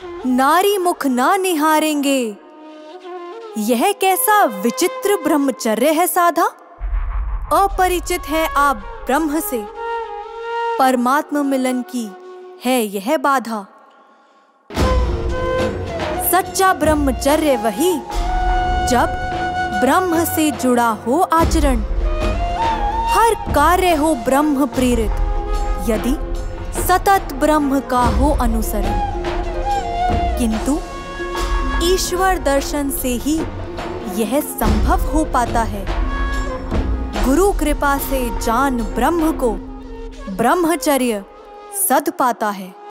नारी मुख ना निहारेंगे। यह कैसा विचित्र ब्रह्मचर्य है साधा। अपरिचित है आप ब्रह्म से, परमात्म मिलन की है यह बाधा। सच्चा ब्रह्मचर्य वही जब ब्रह्म से जुड़ा हो आचरण, हर कार्य हो ब्रह्म प्रेरित, यदि सतत ब्रह्म का हो अनुसरण। किंतु ईश्वर दर्शन से ही यह संभव हो पाता है। गुरु कृपा से जान ब्रह्म को, ब्रह्मचर्य सद पाता है।